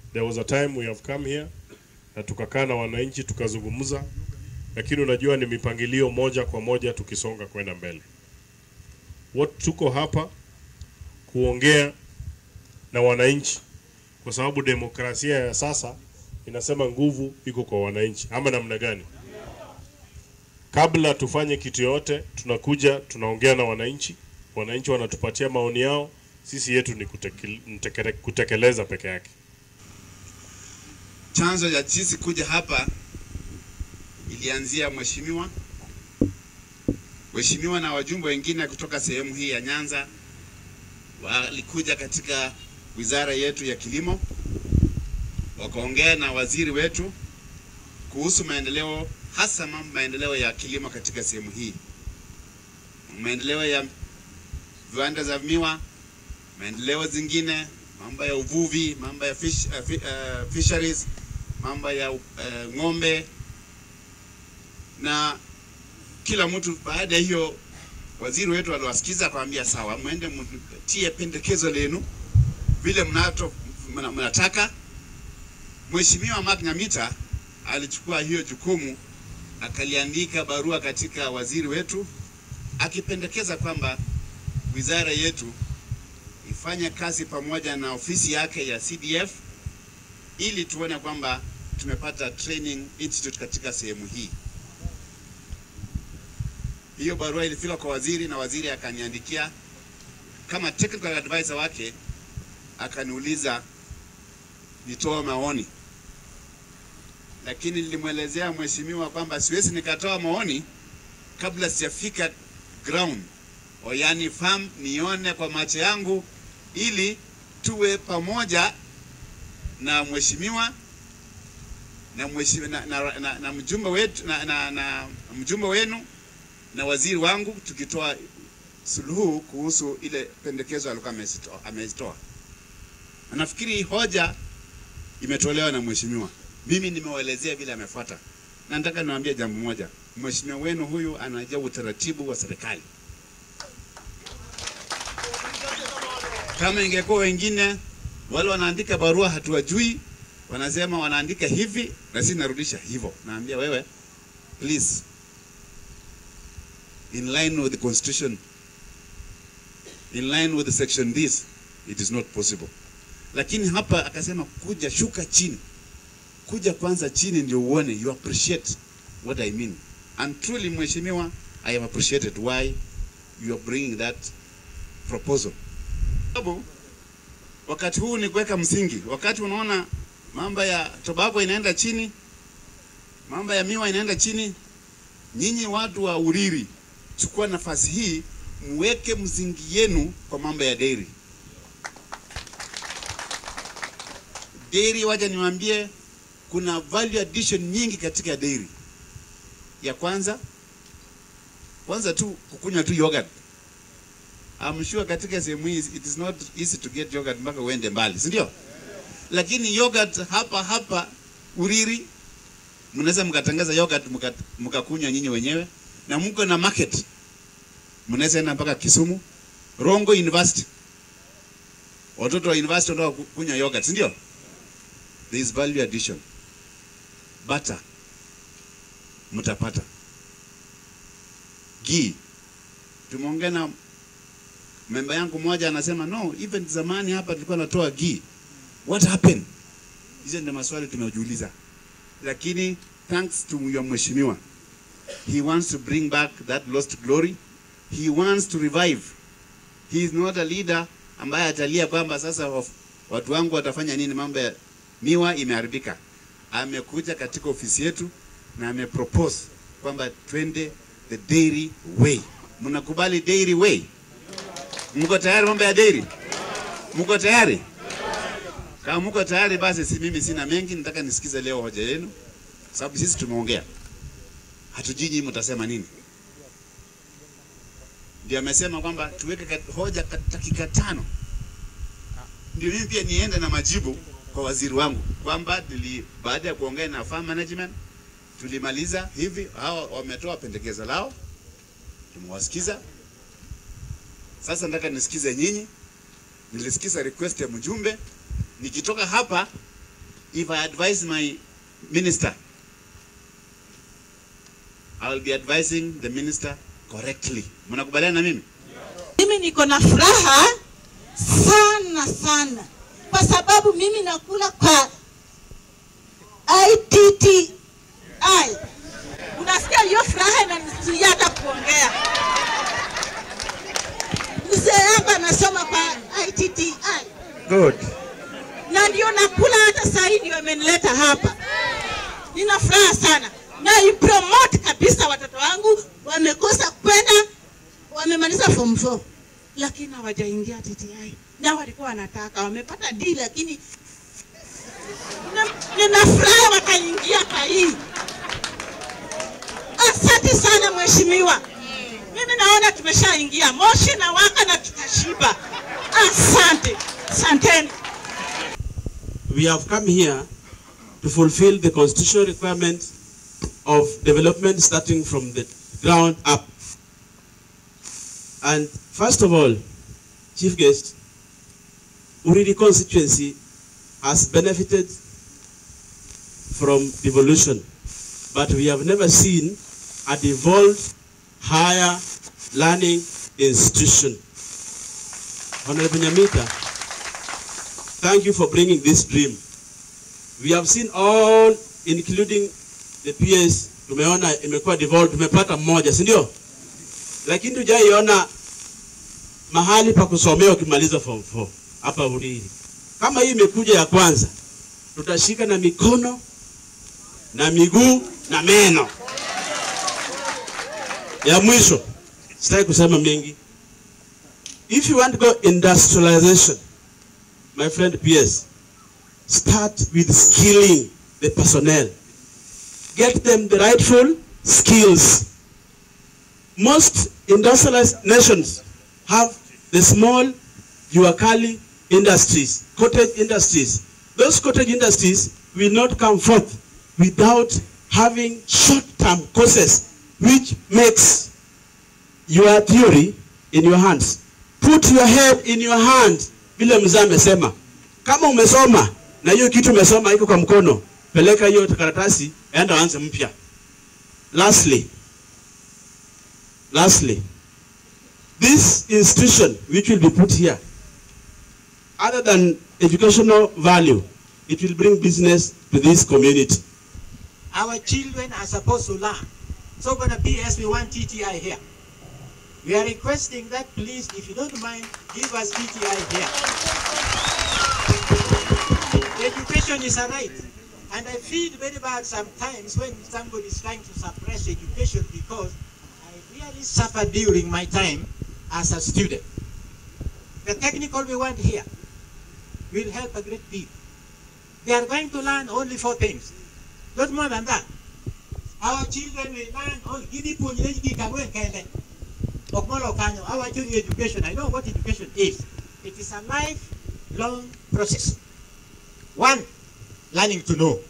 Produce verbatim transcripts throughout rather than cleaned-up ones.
There was a time we have come here na tukakaa na wananchi tukazungumza, lakini unajua ni mipangilio moja kwa moja tukisonga kwenda mbele. What tuko hapa kuongea na wananchi kwa sababu demokrasia ya sasa inasema nguvu iko kwa wananchi, ama namna gani? Kabla tufanye kitu yote, tunakuja tunaongea na wananchi, wananchi wanatupatia maoni yao, sisi yetu ni kutekele, kutekeleza peke yake. Chanzo ya sisi kuja hapa ilianzia mheshimiwa Mheshimiwa na wajumbe wengine kutoka sehemu hii ya Nyanza walikuja katika wizara yetu ya kilimo, wakaongea na waziri wetu kuhusu maendeleo, hasa maendeleo ya kilimo katika sehemu hii, maendeleo ya viwanda za miwa, maendeleo zingine, mambo ya uvuvi, mambo ya fish, uh, uh, fisheries, mambo ya uh, ng'ombe. Na kila mtu baada ya hiyo waziri wetu aliwasikiza akamwambia sawa, mwende mtie pendekezo lenu vile mnato mnataka. Mheshimiwa Mark Nyamita alichukua hiyo jukumu, akaliandika barua katika waziri wetu akipendekeza kwamba wizara yetu ifanye kazi pamoja na ofisi yake ya C D F ili tuone kwamba tumepata training institute katika sehemu hii. Hiyo barua ilifika kwa waziri na waziri akaniandikia kama technical advisor wake, akaniuliza nitoa maoni. Lakini nilimwelezea mheshimiwa kwamba siwezi nikatoa maoni kabla sijafika ground, o yani farm, nione kwa macho yangu, ili tuwe pamoja na mheshimiwa na mheshimiwa na, na, na, na mjumbe wetu na, na, na mjumbe wenu na waziri wangu, tukitoa suluhu kuhusu ile pendekezo alikuwa amezitoa. Nafikiri hoja imetolewa na mheshimiwa. Mimi nimewaelezea vile amefuata. Na nataka niwaambie jambo moja. Mheshimiwa wenu huyu anajua utaratibu wa serikali. Kama ingekuwa wengine wale wanaandika barua hatuwajui, wanasema wanaandika hivi na sisi narudisha hivyo. Naambia wewe, please, in line with the constitution, in line with the section this, it is not possible. Lakini hapa akasema kuja shuka chini. Kuja kwanza chini ndio uone, you appreciate what I mean. And truly mheshimiwa, I have appreciated why you are bringing that proposal. Sababu wakati huu ni kuweka msingi. Wakati unaona mambo ya tobacco inaenda chini, mambo ya miwa inaenda chini, nyinyi watu wa Uriri, chukua nafasi hii muweke msingi yenu kwa mambo ya dairy. Dairy, waje niwaambie, kuna value addition nyingi katika dairy. Ya kwanza, kwanza tu kukunywa tu yogurt. I'm sure katika sehemu hii it is not easy to get yogurt mpaka uende mbali, si ndio? Lakini yogurt hapa hapa Uriri mnaweza mkatangaza yogurt mkakunywa nyinyi wenyewe, na mko na market. Mnaweza enda mpaka Kisumu, Rongo University. Watoto wa university ndio kunywa yogurt, si ndio? There is value addition. Butter mtapata. Ghee. Tumeongea na member yangu mmoja anasema no, even zamani hapa tulikuwa natoa ghee. What happened? Hizo ndio maswali tumejiuliza. Lakini thanks to your mheshimiwa, he wants to bring back that lost glory. He wants to revive. He is not a leader ambaye atalia kwamba sasa watu wangu watafanya nini, mambo ya miwa imeharibika. Amekuja katika ofisi yetu na amepropose kwamba twende the dairy way. Mnakubali dairy way? Mko tayari mambo ya dairy? Mko tayari? Kama mko tayari basi, si mimi sina mengi, nataka nisikize leo hoja yenu. Sababu sisi tumeongea. Hatujui nyinyi mtasema nini. Ndio amesema kwamba tuweke hoja dakika tano. Ndio mimi pia niende na majibu kwa waziri wangu kwamba baada ya kuongea na farm management tulimaliza hivi, hao wametoa pendekezo lao, tumewasikiza. Sasa nataka nisikize nyinyi. Nilisikiza request ya mjumbe. Nikitoka hapa if I advise my minister, I will be advising the minister correctly. Mnakubaliana na mimi? Mimi niko na furaha sana sana kwa sababu mimi nakula kwa I T T I. Unasikia hiyo furaha inanizuia hata kuongea. Mzee hapa anasoma kwa I T T I. Good. Na ndio nakula hata sasa hivi ndio amenileta hapa. Nina furaha sana. Na ipromote kabisa watoto wangu wamekosa kwenda wamemaliza form four lakini hawajaingia T T I. Na walikuwa wanataka wamepata D lakini nina furaha wakaingia kwa hii. Asante sana mheshimiwa. Mimi naona tumeshaingia moshi na waka na tutashiba. Asante. Asanteni. We have come here to fulfill the constitutional requirement of development starting from the ground up. And first of all, Chief Guest, Uriri constituency has benefited from devolution, but we have never seen a devolved higher learning institution. Honorable Nyamita, thank you for bringing this dream. We have seen all, including the P S, tumeona imekuwa devolved, tumepata mmoja, si ndio? Lakini tujaiona mahali pa kusomea ukimaliza form four hapa Uriri. Kama hii imekuja ya kwanza, tutashika na mikono na miguu na meno. Ya mwisho, sitaki kusema mengi. If you want to go industrialization, my friend P S, start with skilling the personnel. Get them the rightful skills. Most industrialized nations have the small Juakali industries, cottage industries. Those cottage industries will not come forth without having short-term courses, which makes your theory in your hands. Put your head in your hand. Vile mzee amesema, kama umesoma na hiyo kitu umesoma iko kwa mkono, peleka hiyo karatasi, enda anze mpya. Lastly, lastly, this institution which will be put here, other than educational value, it will bring business to this community. Our children are supposed to learn. So for the P S, we want T T I here. We are requesting that please, if you don't mind, give us T T I here. Education is a right. And I feel very bad sometimes when somebody is trying to suppress education because I really suffered during my time as a student. The technical we want here will help a great deal. They are going to learn only four things. Not more than that. Our children will learn all our children education. I know what education is. It is a lifelong process. One, learning to know.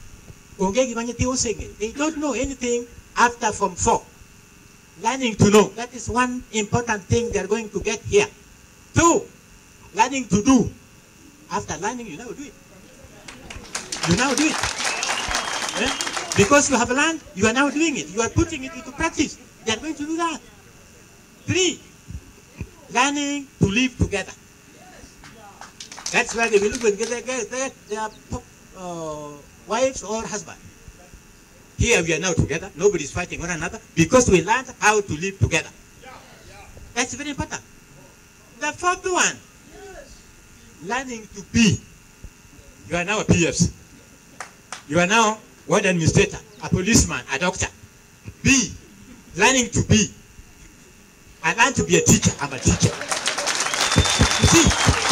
They don't know anything after form four. Learning to know. That is one important thing they are going to get here. Two, learning to do. After learning, you now do it. You now do it. Yeah? Because you have learned, you are now doing it. You are putting it into practice. They are going to do that. Three, learning to live together. That's why they will look and get their, their, their uh, wives or husband. Here we are now together. Nobody is fighting one another because we learned how to live together. That's very important. The fourth one, learning to be. You are now a P F. You are now ward administrator, a policeman, a doctor. Be, learning to be. I learned to be a teacher. I'm a teacher. You see,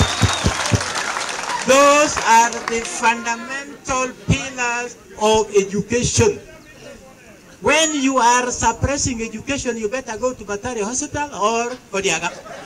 those are the fundamental pillars of education. When you are suppressing education, you better go to Batari Hospital or Kodiaga.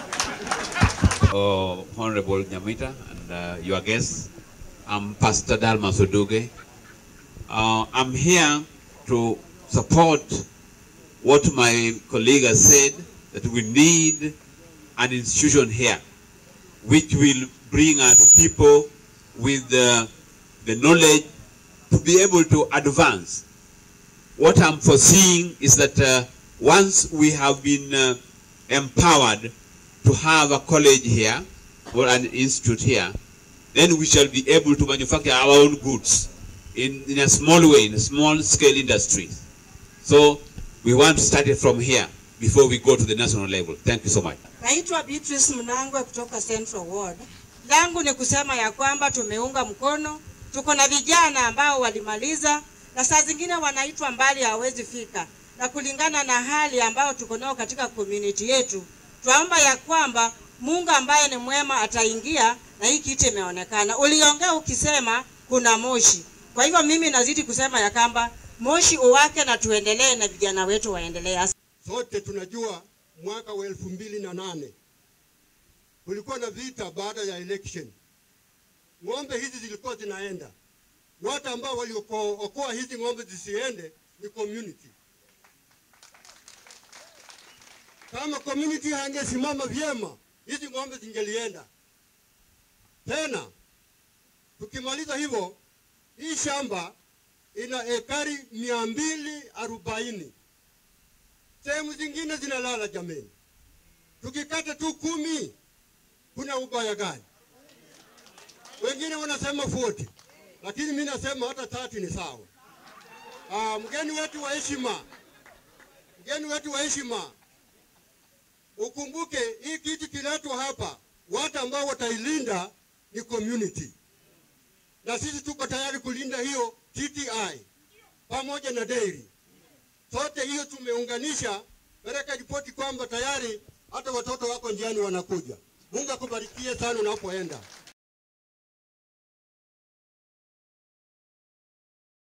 Oh, Honorable Nyamita and uh, your guests, I'm Pastor Dalma Soduge. Uh, I'm here to support what my colleague has said, that we need an institution here which will bring us people with uh, the knowledge to be able to advance. What I'm foreseeing is that uh, once we have been uh, empowered to have a college here or an institute here, then we shall be able to manufacture our own goods in, in a small way, in a small scale industry. So we want to start it from here before we go to the national level. Thank you so much. Naitwa Beatrice Mnangwe kutoka Central Ward. Langu ni kusema ya kwamba tumeunga mkono, tuko na vijana ambao walimaliza na saa zingine wanaitwa mbali hawezi fika. Na kulingana na hali ambao tuko nao katika community yetu, tuomba ya kwamba Mungu ambaye ni mwema ataingia na hii kiti imeonekana. Uliongea ukisema kuna moshi. Kwa hivyo mimi nazidi kusema ya kwamba moshi uwake na tuendelee na vijana wetu waendelee. Sote tunajua mwaka wa elfu mbili na nane kulikuwa na vita baada ya election. Ng'ombe hizi zilikuwa zinaenda. Watu ambao waliokoa hizi ng'ombe zisiende ni community. Kama community hangesimama vyema, hizi ng'ombe zingelienda. Tena tukimaliza hivyo, hii shamba ina ekari mia mbili arobaini. Sehemu zingine zinalala jameni. Tukikata tu kumi, kuna ubaya gani? Wengine wanasema arobaini, lakini mimi nasema hata thelathini ni sawa. Ah, mgeni wetu wa heshima. Mgeni wetu wa heshima. Ukumbuke hii kitu kiletwa hapa, watu ambao watailinda ni community. Na sisi tuko tayari kulinda hiyo T T I pamoja na dairy. Sote hiyo tumeunganisha, peleka ripoti kwamba tayari hata watoto wako njiani wanakuja. Mungu akubarikie sana unapoenda.